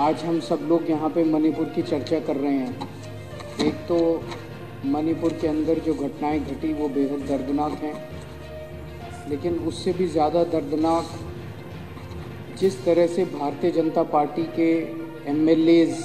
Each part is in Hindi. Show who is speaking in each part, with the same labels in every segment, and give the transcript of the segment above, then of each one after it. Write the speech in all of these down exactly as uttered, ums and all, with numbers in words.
Speaker 1: आज हम सब लोग यहाँ पे मणिपुर की चर्चा कर रहे हैं। एक तो मणिपुर के अंदर जो घटनाएं घटी वो बेहद दर्दनाक हैं, लेकिन उससे भी ज़्यादा दर्दनाक जिस तरह से भारतीय जनता पार्टी के एमएलएज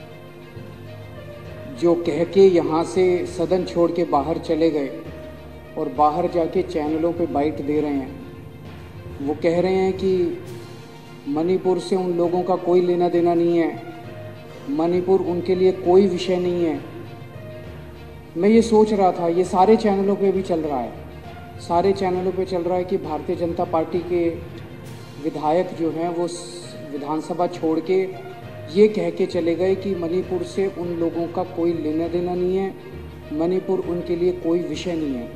Speaker 1: जो कह के यहाँ से सदन छोड़ के बाहर चले गए और बाहर जाके चैनलों पे बाइट दे रहे हैं। वो कह रहे हैं कि मणिपुर से उन लोगों का कोई लेना देना नहीं है, मणिपुर उनके लिए कोई विषय नहीं है। मैं ये सोच रहा था, ये सारे चैनलों पे भी चल रहा है, सारे चैनलों पे चल रहा है कि भारतीय जनता पार्टी के विधायक जो हैं वो विधानसभा छोड़ के ये कह के चले गए कि मणिपुर से उन लोगों का कोई लेना देना नहीं है, मणिपुर उनके लिए कोई विषय नहीं है।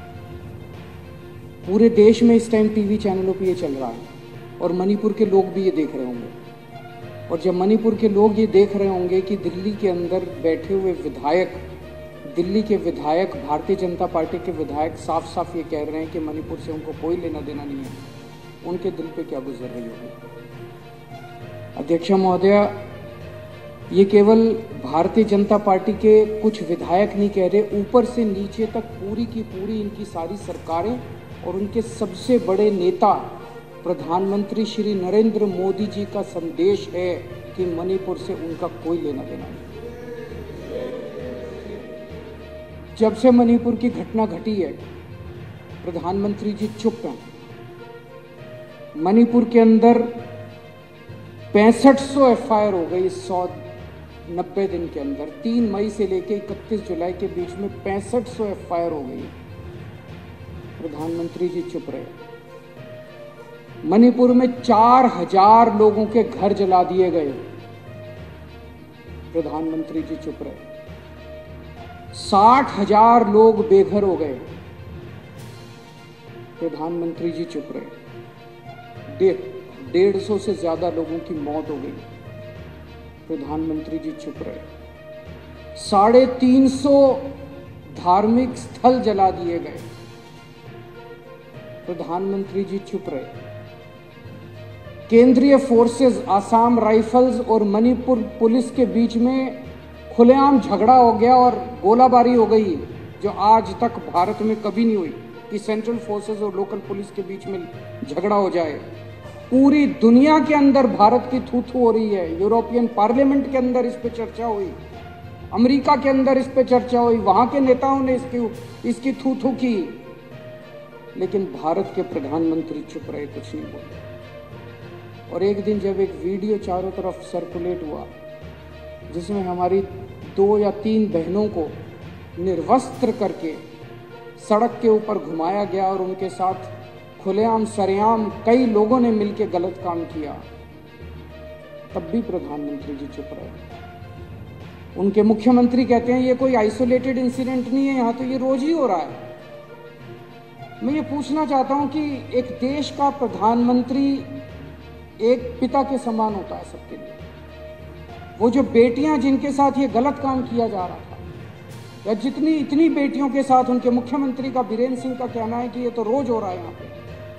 Speaker 1: पूरे देश में इस टाइम टीवी चैनलों पे ये चल रहा है और मणिपुर के लोग भी ये देख रहे होंगे। और जब मणिपुर के लोग ये देख रहे होंगे कि दिल्ली के अंदर बैठे हुए विधायक, दिल्ली के विधायक, भारतीय जनता पार्टी के विधायक साफ साफ ये कह रहे हैं कि मणिपुर से उनको कोई लेना देना नहीं है, उनके दिल पे क्या गुजर रही होगी। अध्यक्ष महोदया, ये केवल भारतीय जनता पार्टी के कुछ विधायक नहीं कह रहे, ऊपर से नीचे तक पूरी की पूरी इनकी सारी सरकारें और उनके सबसे बड़े नेता प्रधानमंत्री श्री नरेंद्र मोदी जी का संदेश है कि मणिपुर से उनका कोई लेना देना नहीं। जब से मणिपुर की घटना घटी है, प्रधानमंत्री जी चुप हैं। मणिपुर के अंदर पैंसठ सौ एफ आई आर हो गई सौ नब्बे दिन के अंदर। तीन मई से लेकर इकतीस जुलाई के बीच में पैंसठ सौ एफ आई आर हो गई। प्रधानमंत्री जी चुप रहे। मणिपुर में चार हजार लोगों के घर जला दिए गए, प्रधानमंत्री जी चुप रहे। साठ हजार लोग बेघर हो गए, प्रधानमंत्री जी चुप रहे। डेढ़ डेढ़ सौ से ज्यादा लोगों की मौत हो गई, प्रधानमंत्री जी चुप रहे। साढ़े तीन सौ धार्मिक स्थल जला दिए गए, प्रधानमंत्री जी चुप रहे। केंद्रीय फोर्सेस, आसाम राइफल्स और मणिपुर पुलिस के बीच में खुलेआम झगड़ा हो गया और गोलाबारी हो गई, जो आज तक भारत में कभी नहीं हुई कि सेंट्रल फोर्सेस और लोकल पुलिस के बीच में झगड़ा हो जाए। पूरी दुनिया के अंदर भारत की थू थू हो रही है। यूरोपियन पार्लियामेंट के अंदर इस पे चर्चा हुई, अमेरिका के अंदर इस पे चर्चा हुई, वहां के नेताओं ने इसकी इसकी थू थू की, लेकिन भारत के प्रधानमंत्री चुप रहे, कुछ नहीं बोले। और एक दिन जब एक वीडियो चारों तरफ सर्कुलेट हुआ जिसमें हमारी दो या तीन बहनों को निर्वस्त्र करके सड़क के ऊपर घुमाया गया और उनके साथ खुलेआम सरेआम कई लोगों ने मिलकर गलत काम किया, तब भी प्रधानमंत्री जी चुप रहे। उनके मुख्यमंत्री कहते हैं ये कोई आइसोलेटेड इंसिडेंट नहीं है, यहां तो ये रोज ही हो रहा है। मैं ये पूछना चाहता हूं कि एक देश का प्रधानमंत्री एक पिता के समान होता है सबके लिए। वो जो बेटियां जिनके साथ ये गलत काम किया जा रहा था, या जितनी इतनी बेटियों के साथ उनके मुख्यमंत्री का बीरेंद्र सिंह का कहना है कि ये तो रोज हो रहा है। यहाँ पे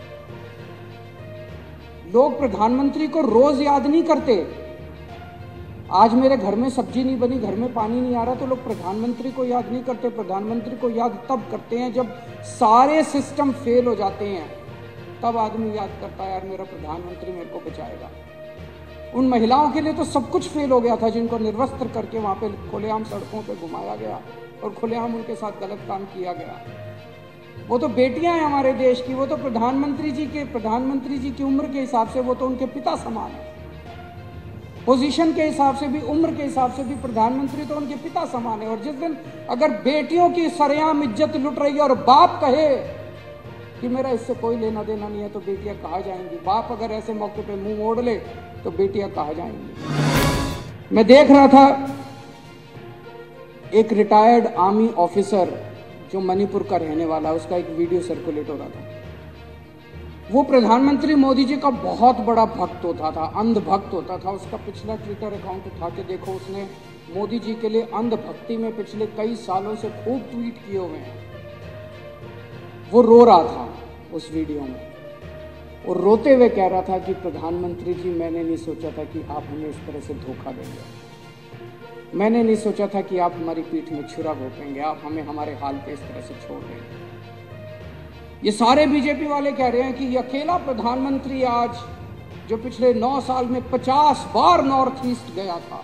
Speaker 1: लोग प्रधानमंत्री को रोज याद नहीं करते। आज मेरे घर में सब्जी नहीं बनी, घर में पानी नहीं आ रहा, तो लोग प्रधानमंत्री को याद नहीं करते। प्रधानमंत्री को याद तब करते हैं जब सारे सिस्टम फेल हो जाते हैं, तब आदमी याद करता है यार मेरा प्रधानमंत्री मेरे को बचाएगा। उन महिलाओं के लिए तो सब कुछ फेल हो गया था जिनको निर्वस्त्र करके वहां पे खुलेआम सड़कों पे घुमाया गया और खुलेआम उनके साथ गलत काम किया गया। वो तो बेटियां हैं हमारे देश की, वो तो प्रधानमंत्री जी के प्रधानमंत्री जी की उम्र के हिसाब से वो तो उनके पिता समान है। पोजीशन के हिसाब से भी, उम्र के हिसाब से भी प्रधानमंत्री तो उनके पिता समान है। और जिस दिन अगर बेटियों की सरेआम इज्जत लुट रही है और बाप कहे कि मेरा इससे कोई लेना देना नहीं है, तो बेटियां कहाँ जाएंगी? बाप अगर ऐसे मौके पे मुंह मोड़ ले तो बेटियां कहाँ जाएंगी? मैं देख रहा था एक रिटायर्ड आर्मी ऑफिसर जो मणिपुर का रहने वाला, उसका एक वीडियो सर्कुलेट हो रहा था। वो प्रधानमंत्री मोदी जी का बहुत बड़ा भक्त होता था, अंध भक्त होता था। उसका पिछला ट्विटर अकाउंट उठा के देखो, उसने मोदी जी के लिए अंध भक्ति में पिछले कई सालों से खूब ट्वीट किए हुए हैं। वो रो रहा था उस वीडियो में। और रोते हुए कह रहा था कि प्रधानमंत्री जी, मैंने नहीं सोचा था कि आप हमें इस तरह से धोखा देंगे, मैंने नहीं सोचा था कि आप हमारी पीठ में छुरा घोंपेंगे, आप हमें हमारे हाल पे इस तरह से छोड़ देंगे। ये सारे बीजेपी वाले कह रहे हैं कि ये अकेला प्रधानमंत्री आज, जो पिछले नौ साल में पचास बार नॉर्थ ईस्ट गया था।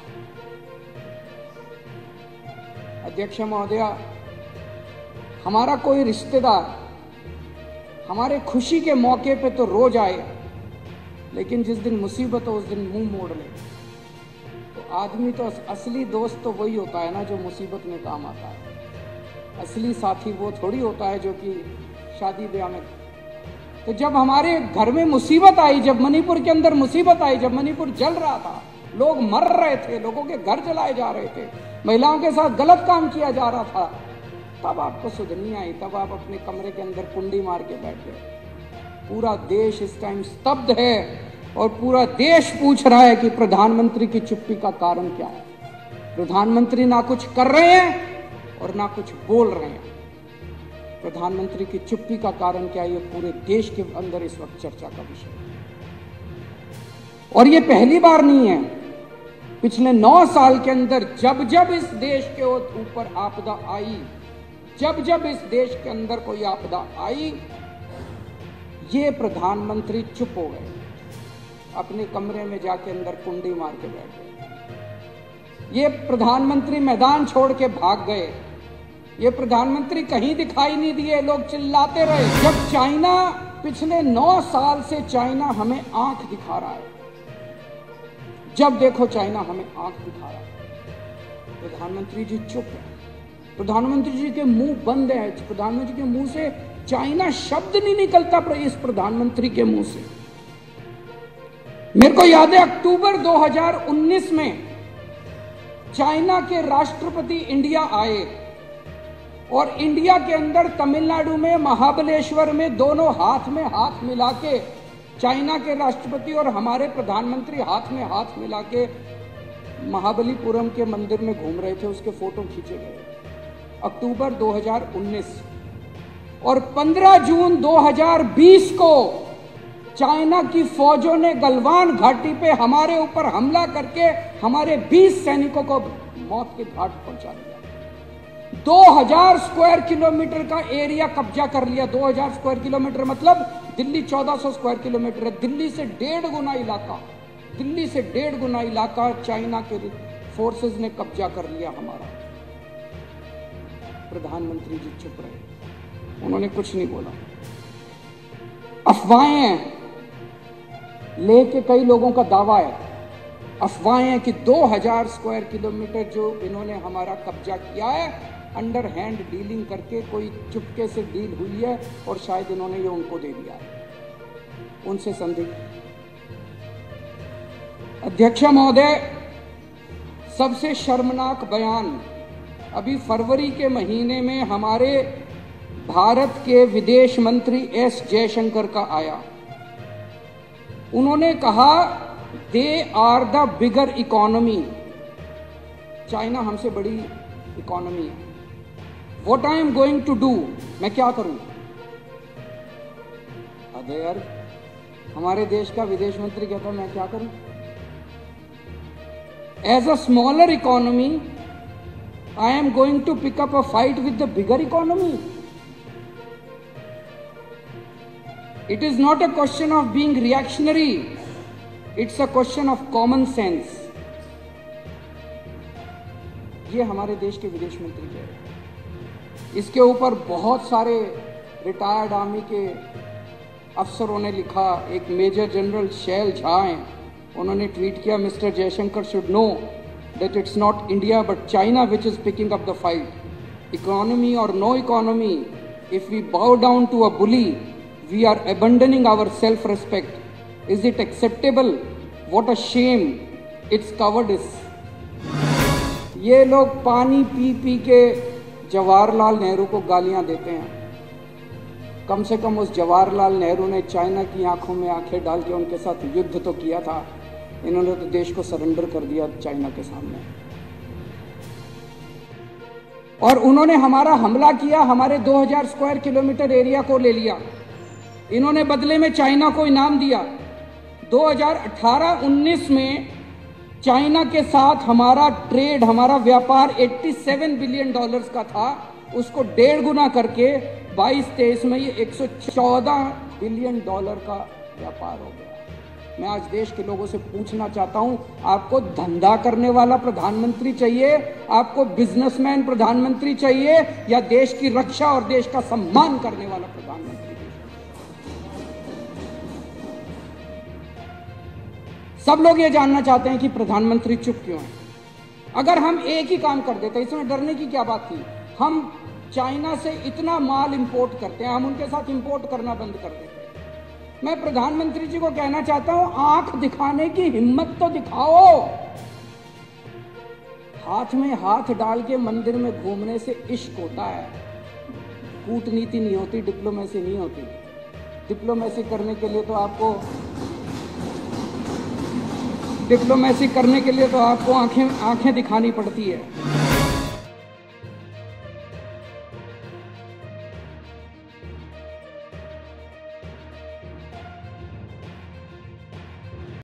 Speaker 1: अध्यक्ष महोदया, हमारा कोई रिश्तेदार हमारे खुशी के मौके पे तो रोज आए, लेकिन जिस दिन मुसीबत हो उस दिन मुंह मोड़ ले। तो आदमी तो असली दोस्त तो वही होता है ना जो मुसीबत में काम आता है। असली साथी वो थोड़ी होता है जो कि शादी ब्याह में। तो जब हमारे घर में मुसीबत आई, जब मणिपुर के अंदर मुसीबत आई, जब मणिपुर जल रहा था, लोग मर रहे थे, लोगों के घर जलाए जा रहे थे, महिलाओं के साथ गलत काम किया जा रहा था, तब आपको सुध नहीं आई, तब आप अपने कमरे के अंदर कुंडी मार के बैठ गए। पूरा देश इस टाइम स्तब्ध है और पूरा देश पूछ रहा है कि प्रधानमंत्री की चुप्पी का कारण क्या है। प्रधानमंत्री ना कुछ कर रहे हैं और ना कुछ बोल रहे हैं। प्रधानमंत्री की चुप्पी का कारण क्या है, ये पूरे देश के अंदर इस वक्त चर्चा का विषय है। और ये पहली बार नहीं है। पिछले नौ साल के अंदर जब जब इस देश के ऊपर आपदा आई, जब जब इस देश के अंदर कोई आपदा आई, ये प्रधानमंत्री चुप हो गए, अपने कमरे में जाके अंदर कुंडी मार के बैठ गए। ये प्रधानमंत्री मैदान छोड़ के भाग गए। ये प्रधानमंत्री कहीं दिखाई नहीं दिए, लोग चिल्लाते रहे। जब चाइना, पिछले नौ साल से चाइना हमें आंख दिखा रहा है, जब देखो चाइना हमें आंख दिखा रहा है, प्रधानमंत्री जी चुप है। प्रधानमंत्री जी के मुंह बंद है। प्रधानमंत्री के मुंह से चाइना शब्द नहीं निकलता इस प्रधानमंत्री के मुंह से। मेरे को याद है अक्टूबर दो हज़ार उन्नीस में चाइना के राष्ट्रपति इंडिया आए और इंडिया के अंदर तमिलनाडु में महाबलेश्वर में दोनों हाथ में हाथ मिला के, चाइना के राष्ट्रपति और हमारे प्रधानमंत्री हाथ में हाथ मिला के महाबलीपुरम के मंदिर में घूम रहे थे। उसके फोटो खींचे गए अक्टूबर दो हज़ार उन्नीस। और पंद्रह जून दो हज़ार बीस को चाइना की फौजों ने गलवान घाटी पे हमारे ऊपर हमला करके हमारे बीस सैनिकों को मौत के घाट पहुंचा दिया। दो हज़ार स्क्वायर किलोमीटर का एरिया कब्जा कर लिया। दो हज़ार स्क्वायर किलोमीटर मतलब दिल्ली चौदह सौ स्क्वायर किलोमीटर है। दिल्ली से डेढ़ गुना इलाका, दिल्ली से डेढ़ गुना इलाका चाइना के फोर्सेस ने कब्जा कर लिया हमारा। प्रधानमंत्री जी चुप रहे, उन्होंने कुछ नहीं बोला। अफवाहें लेके कई लोगों का दावा है, अफवाहें हैं कि दो हज़ार स्क्वायर किलोमीटर जो इन्होंने हमारा कब्जा किया है, अंडर हैंड डीलिंग करके कोई चुपके से डील हुई है और शायद इन्होंने ये उनको दे दिया है, उनसे संदिग्ध। अध्यक्ष महोदय, सबसे शर्मनाक बयान अभी फरवरी के महीने में हमारे भारत के विदेश मंत्री एस जयशंकर का आया। उन्होंने कहा they are the bigger economy, China हमसे बड़ी इकोनॉमी है। What I am going to do, मैं क्या करूं? अरे यार, हमारे देश का विदेश मंत्री कहता मैं क्या करूं? As a smaller economy I am going to pick up a fight with the bigger economy. It is not a question of being reactionary. It's a question of common sense. ये हमारे देश के विदेश मंत्री कह रहे हैं। इसके ऊपर बहुत सारे रिटायर्ड आर्मी के अफसरों ने लिखा। एक मेजर जनरल शैल झा हैं, उन्होंने ट्वीट किया, mister Jaishankar should know that it's not India but China which is picking up the fight. Economy or no economy, if we bow down to a bully, we are abandoning our self-respect. Is it acceptable? What a shame. It's cowardice. ये लोग पानी पी पी के जवाहरलाल नेहरू को गालियां देते हैं। कम से कम उस जवाहरलाल नेहरू ने चाइना की आंखों में आंखें डाल के उनके साथ युद्ध तो किया था। इन्होंने तो देश को सरेंडर कर दिया चाइना के सामने। और उन्होंने हमारा हमला किया, हमारे दो हज़ार स्क्वायर किलोमीटर एरिया को ले लिया। इन्होंने बदले में चाइना को इनाम दिया। दो हज़ार अठारह उन्नीस में चाइना के साथ हमारा ट्रेड, हमारा व्यापार सत्तासी बिलियन डॉलर्स का था, उसको डेढ़ गुना करके बाईस तेईस में ये एक सौ चौदह बिलियन डॉलर का व्यापार हो गया। मैं आज देश के लोगों से पूछना चाहता हूं, आपको धंधा करने वाला प्रधानमंत्री चाहिए, आपको बिजनेसमैन प्रधानमंत्री चाहिए, या देश की रक्षा और देश का सम्मान करने वाला प्रधानमंत्री? सब लोग ये जानना चाहते हैं कि प्रधानमंत्री चुप क्यों है। अगर हम एक ही काम कर देते, इसमें डरने की क्या बात थी? हम चाइना से इतना माल इंपोर्ट करते हैं, हम उनके साथ इंपोर्ट करना बंद कर देते। मैं प्रधानमंत्री जी को कहना चाहता हूं, आंख दिखाने की हिम्मत तो दिखाओ। हाथ में हाथ डाल के मंदिर में घूमने से इश्क होता है, कूटनीति नहीं होती, डिप्लोमेसी नहीं होती। डिप्लोमेसी करने के लिए तो आपको डिप्लोमेसी करने के लिए तो आपको आंखें आंखें दिखानी पड़ती है।